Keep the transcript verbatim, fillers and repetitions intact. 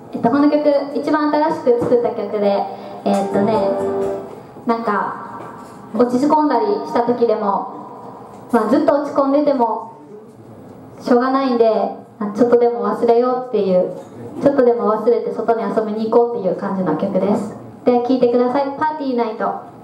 えっと、この曲一番新しく作った曲で、えー、っとねなんか落ち込んだりした時でも、まあ、ずっと落ち込んでてもしょうがないんで、ちょっとでも忘れようっていう、ちょっとでも忘れて外に遊びに行こうっていう感じの曲です。では聴いてください。パーティーナイト。